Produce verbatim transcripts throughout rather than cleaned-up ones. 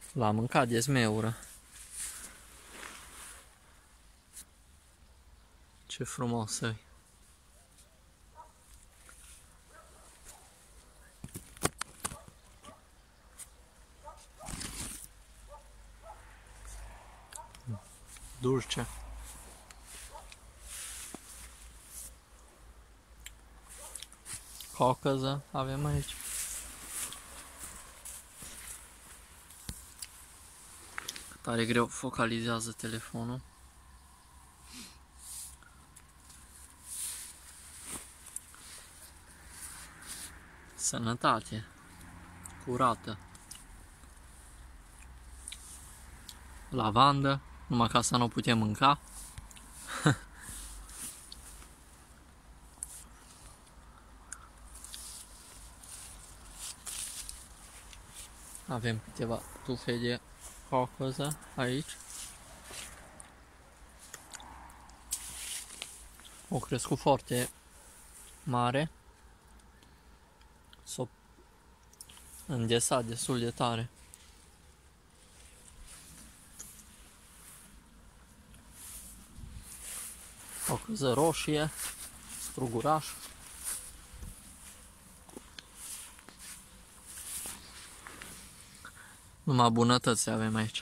L-am mâncat de zmeură. Ce frumos e. Dulce. Cocăză avem aici. Tare greu focalizează telefonul. Sănătate. Curată. Lavandă. Numai ca să nu putem mânca. Avem câteva tufe de cocăză aici. O crescut foarte mare. S-o îndesat destul de tare. Cocăză roșie, struguraș. Numai bunătăți avem aici.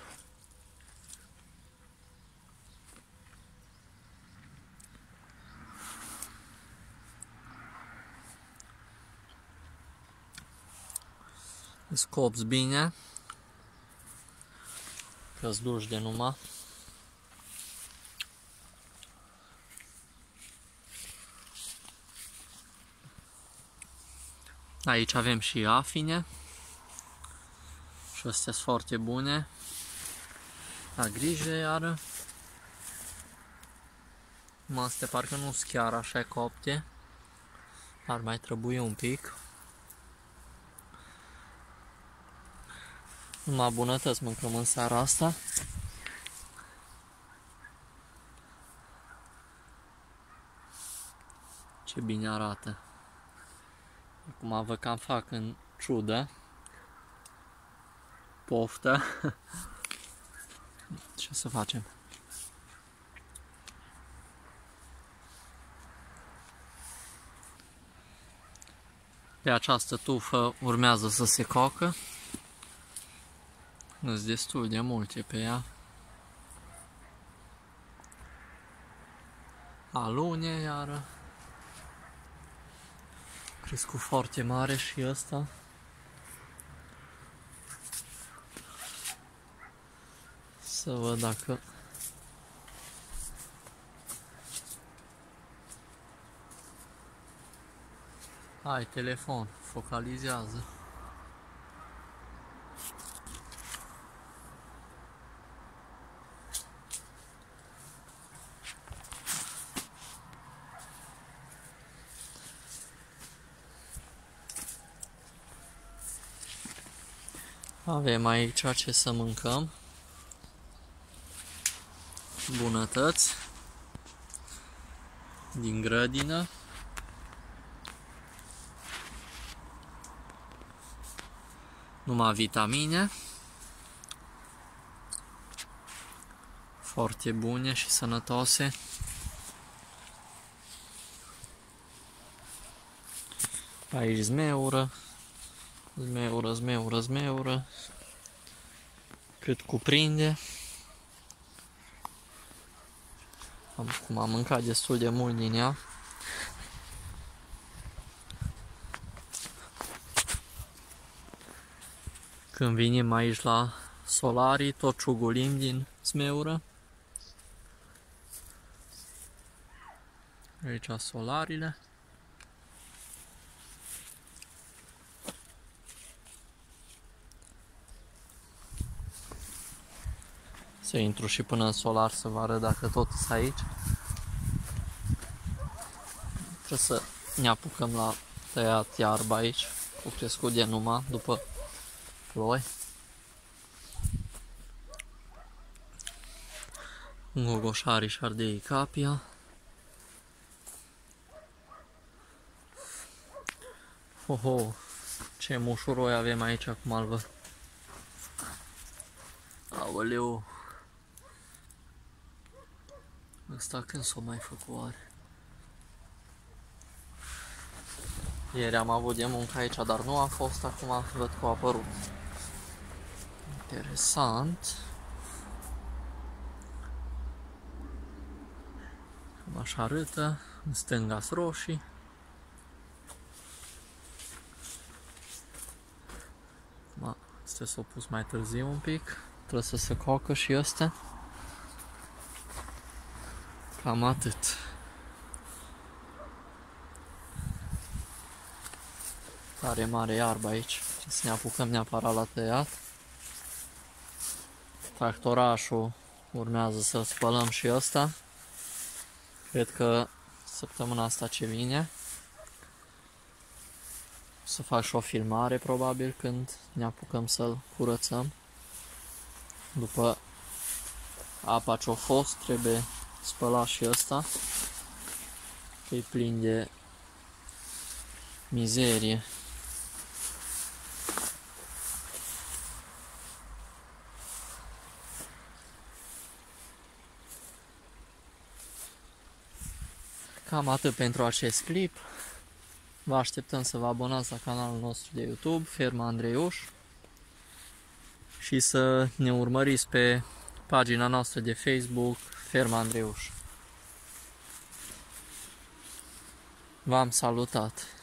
Îți copți bine. Că-ți duci de numai. Aici avem și afine. Și astea sunt foarte bune. La grijă iară. Mă, astea parcă nu sunt chiar așa copte. Ar mai trebui un pic. Numai bunătăți mâncăm în seara asta. Ce bine arată. Acum văd cam fac în ciudă. Poftă. Ce să facem? Pe această tufă urmează să se cocă. Sunt destul de multe pe ea. Alune iară. Crescut foarte mare și ăsta. Să văd dacă ai telefon, focalizează. Avem aici ce să mâncăm. Bunătăți din grădină. Numai vitamine. Foarte bune și sănătoase. Aici zmeură. Zmeură, zmeură, zmeură. Cât cuprinde. Am, am mâncat destul de mult din ea. Când venim aici la Solarii, tot ciugulim din zmeură. Aici Solariile. Să intru și până în solar să vă arăt dacă tot sunt aici. Trebuie să ne apucăm la tăiat iarba aici. Cu crescut de numai după ploi. Gogoșarii și ardei capia. Oho, ce mușuroi avem aici, acum îl văd. Aoleu. Ăsta când s-o mai făcut oare? Ieri am avut de muncă aici, dar nu a fost, acum văd că a apărut. Interesant. Cam așa arătă. În stânga-s roșii. Acum, astea s-au pus mai târziu un pic. Trebuie să se coacă și astea. Cam atât. Tare mare iarbă aici. Trebuie să ne apucăm neapărat la tăiat. Tractorașul urmează să spălăm și ăsta. Cred că săptămâna asta ce vine. Să fac și o filmare probabil când ne apucăm să-l curățăm. După apa ce-a fost, trebuie spălat și ăsta. Că e plin de mizerie. Cam atât pentru acest clip. Vă așteptăm să vă abonați la canalul nostru de YouTube, Ferma Andreiuș, și să ne urmăriți pe pagina noastră de Facebook, Ferma Andreiuș. V-am salutat!